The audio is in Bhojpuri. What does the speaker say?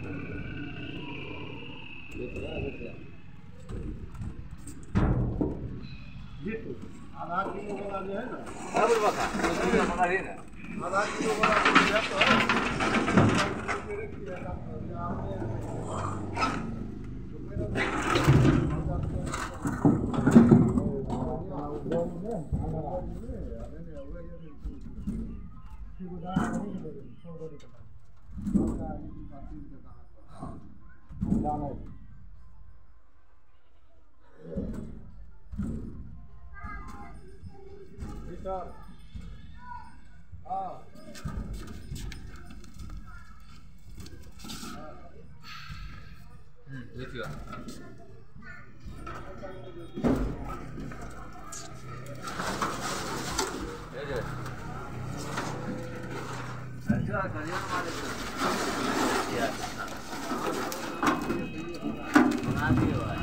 आधा किलो वाला जो है ना, आधा किलो वाला तो है। Gracias.